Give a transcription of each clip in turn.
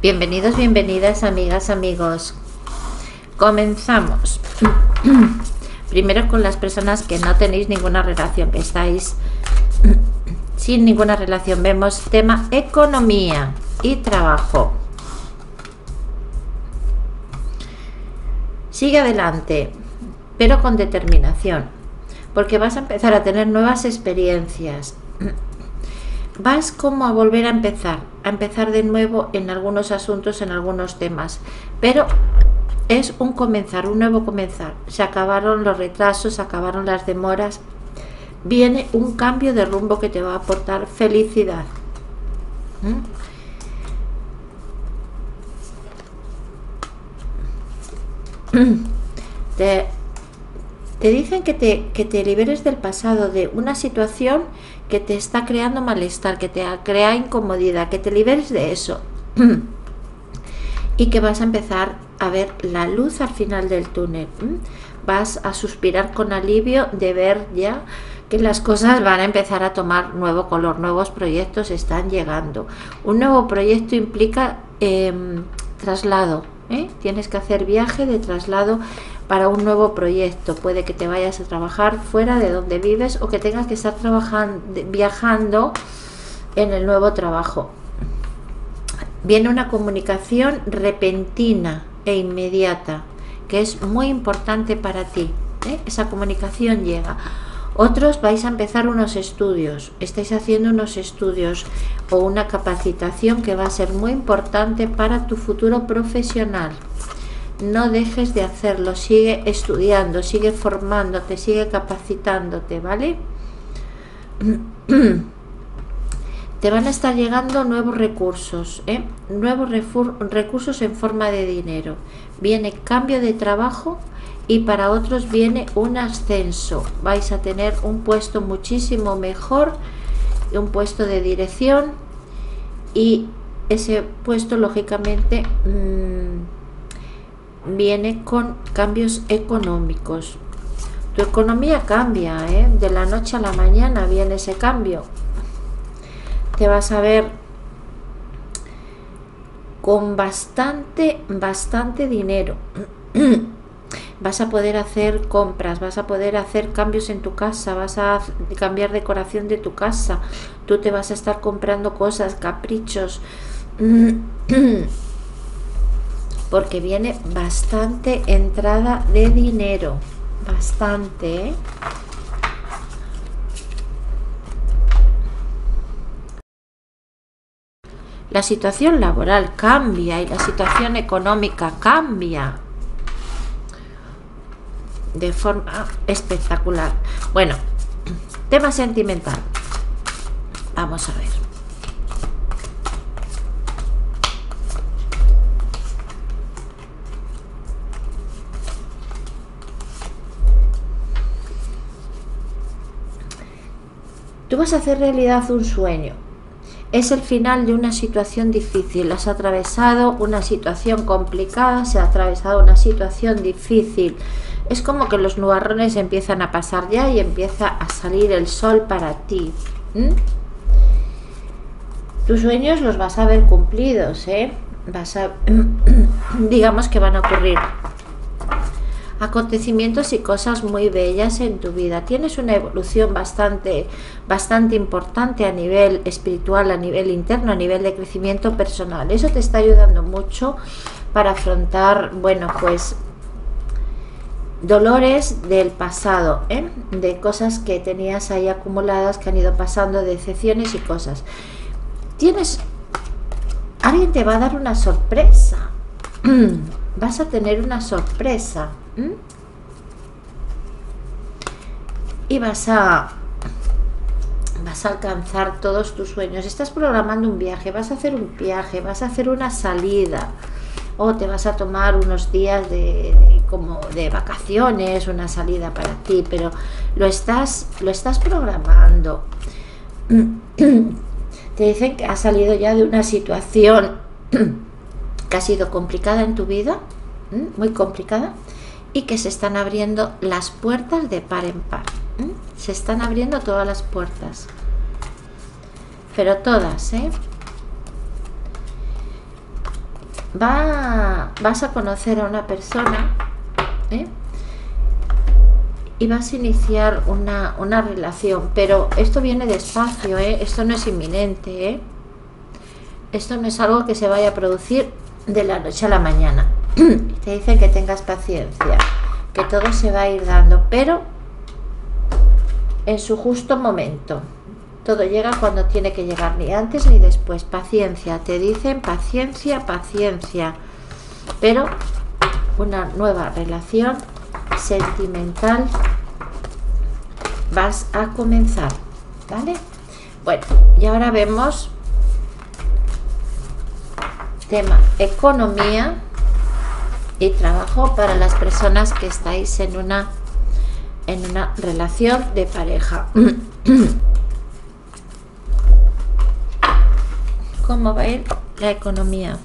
Bienvenidos, bienvenidas, amigas, amigos. Comenzamos. Primero con las personas que no tenéis ninguna relación, que estáis sin ninguna relación. Vemos tema economía y trabajo. Sigue adelante, pero con determinación, porque vas a empezar a tener nuevas experiencias. Vas como a volver a empezar de nuevo en algunos asuntos, en algunos temas, pero es un comenzar, un nuevo comenzar. Se acabaron los retrasos, se acabaron las demoras, viene un cambio de rumbo que te va a aportar felicidad. Te dicen que te liberes del pasado, de una situación que te está creando malestar, que te crea incomodidad, que te liberes de eso y que vas a empezar a ver la luz al final del túnel. Vas a suspirar con alivio de ver ya que las cosas van a empezar a tomar nuevo color, nuevos proyectos están llegando. Un nuevo proyecto implica traslado, tienes que hacer viaje de traslado para un nuevo proyecto. Puede que te vayas a trabajar fuera de donde vives o que tengas que estar viajando en el nuevo trabajo. Viene una comunicación repentina e inmediata que es muy importante para ti. Esa comunicación llega. Otros vais a empezar unos estudios, estáis haciendo unos estudios o una capacitación que va a ser muy importante para tu futuro profesional. No dejes de hacerlo, sigue estudiando, sigue formándote, sigue capacitándote, ¿vale? Te van a estar llegando nuevos recursos, nuevos recursos en forma de dinero. Viene cambio de trabajo y para otros viene un ascenso. Vais a tener un puesto muchísimo mejor, un puesto de dirección, y ese puesto lógicamente viene con cambios económicos. Tu economía cambia, de la noche a la mañana viene ese cambio. Te vas a ver con bastante dinero. Vas a poder hacer compras, vas a poder hacer cambios en tu casa, vas a cambiar decoración de tu casa. Tú te vas a estar comprando cosas, caprichos, porque viene bastante entrada de dinero, bastante, La situación laboral cambia y la situación económica cambia de forma espectacular. Bueno, tema sentimental. Vamos a ver. Tú vas a hacer realidad un sueño. Es el final de una situación difícil. Has atravesado una situación complicada, se ha atravesado una situación difícil. Es como que los nubarrones empiezan a pasar ya y empieza a salir el sol para ti. Tus sueños los vas a ver cumplidos, digamos que van a ocurrir acontecimientos y cosas muy bellas en tu vida. Tienes una evolución bastante importante a nivel espiritual, a nivel interno, a nivel de crecimiento personal. Eso te está ayudando mucho para afrontar, bueno, pues dolores del pasado, de cosas que tenías ahí acumuladas, que han ido pasando, decepciones y cosas. Alguien te va a dar una sorpresa. Vas a tener una sorpresa. Y vas a alcanzar todos tus sueños. Estás programando un viaje, vas a hacer un viaje, vas a hacer una salida, o te vas a tomar unos días como de vacaciones, una salida para ti, pero lo estás programando. Te dicen que has salido ya de una situación que ha sido complicada en tu vida, muy complicada, y que se están abriendo las puertas de par en par. Se están abriendo todas las puertas, pero todas, vas a conocer a una persona, ¿eh? Y vas a iniciar una relación, pero esto viene despacio, ¿eh? Esto no es inminente, ¿eh? Esto no es algo que se vaya a producir de la noche a la mañana. Te dicen que tengas paciencia, que todo se va a ir dando, pero en su justo momento. Todo llega cuando tiene que llegar, ni antes ni después. Paciencia, te dicen paciencia, paciencia. Pero una nueva relación sentimental vas a comenzar, ¿vale? Bueno, y ahora vemos tema economía y trabajo para las personas que estáis en una relación de pareja. ¿Cómo va a ir la economía?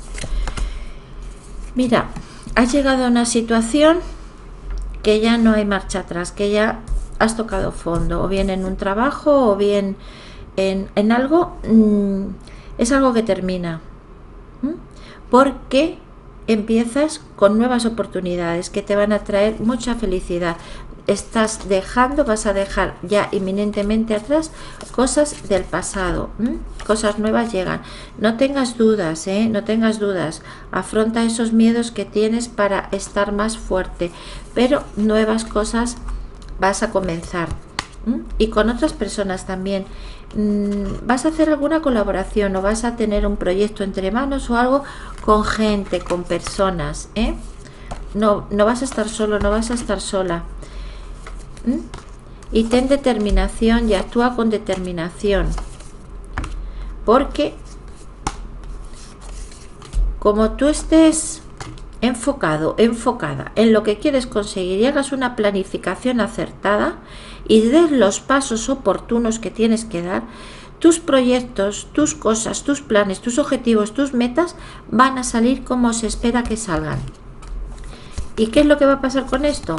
Mira, has llegado a una situación que ya no hay marcha atrás, que ya has tocado fondo, o bien en un trabajo o bien en algo. Es algo que termina, porque empiezas con nuevas oportunidades que te van a traer mucha felicidad. Vas a dejar ya inminentemente atrás cosas del pasado, cosas nuevas llegan. No tengas dudas, no tengas dudas. Afronta esos miedos que tienes para estar más fuerte, pero nuevas cosas vas a comenzar. Y con otras personas también. Vas a hacer alguna colaboración o vas a tener un proyecto entre manos o algo con gente, con personas, no vas a estar solo, no vas a estar sola. Y ten determinación y actúa con determinación, porque como tú estés enfocado, enfocada en lo que quieres conseguir y hagas una planificación acertada y des los pasos oportunos que tienes que dar, tus proyectos, tus cosas, tus planes, tus objetivos, tus metas van a salir como se espera que salgan. ¿Y qué es lo que va a pasar con esto?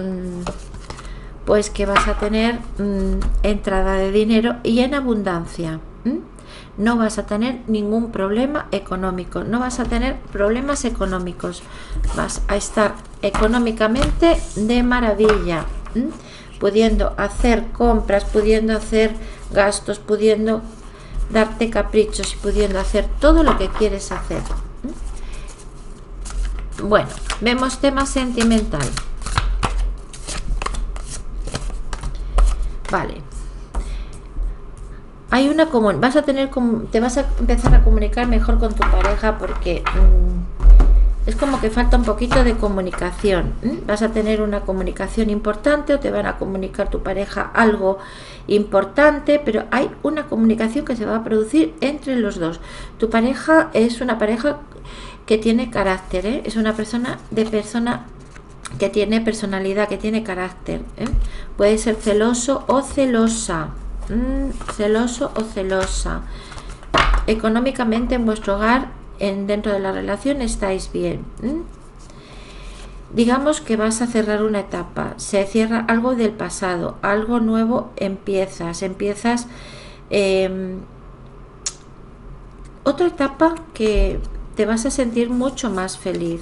Pues que vas a tener entrada de dinero y en abundancia. No vas a tener ningún problema económico, no vas a tener problemas económicos, vas a estar económicamente de maravilla, pudiendo hacer compras, pudiendo hacer gastos, pudiendo darte caprichos y pudiendo hacer todo lo que quieres hacer. Bueno, vemos tema sentimental. Vale. Hay una te vas a empezar a comunicar mejor con tu pareja, porque es como que falta un poquito de comunicación. Vas a tener una comunicación importante o te van a comunicar tu pareja algo importante, pero hay una comunicación que se va a producir entre los dos. Tu pareja es una pareja que tiene carácter, es una persona que tiene personalidad, que tiene carácter. Puede ser celoso o celosa. Celoso o celosa. Económicamente en vuestro hogar, dentro de la relación, estáis bien. Digamos que vas a cerrar una etapa, se cierra algo del pasado, algo nuevo empiezas otra etapa que te vas a sentir mucho más feliz,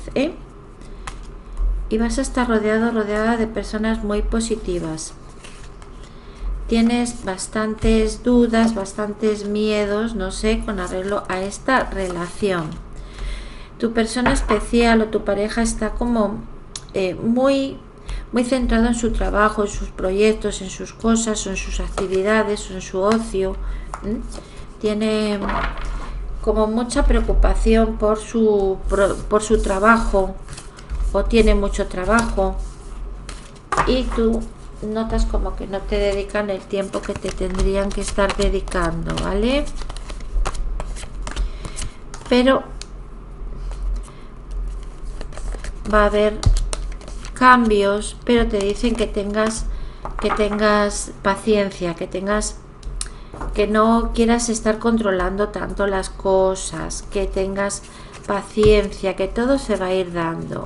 y vas a estar rodeada de personas muy positivas. Tienes bastantes dudas, bastantes miedos, no sé, con arreglo a esta relación. Tu persona especial o tu pareja está como muy centrado en su trabajo, en sus proyectos, en sus cosas, o en sus actividades, o en su ocio. Tiene como mucha preocupación por su trabajo, o tiene mucho trabajo, y tú notas como que no te dedican el tiempo que te tendrían que estar dedicando, ¿vale? Pero va a haber cambios, pero te dicen que tengas paciencia, que no quieras estar controlando tanto las cosas, que tengas paciencia, que todo se va a ir dando.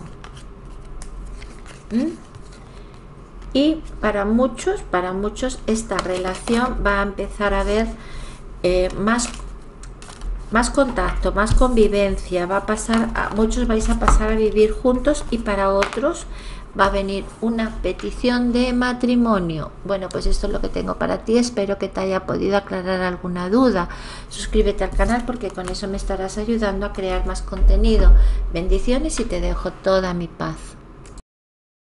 Y para muchos esta relación va a empezar a ver más más contacto, más convivencia, va a pasar, muchos vais a pasar a vivir juntos y para otros va a venir una petición de matrimonio. Bueno, pues esto es lo que tengo para ti, espero que te haya podido aclarar alguna duda. Suscríbete al canal porque con eso me estarás ayudando a crear más contenido. Bendiciones y te dejo toda mi paz.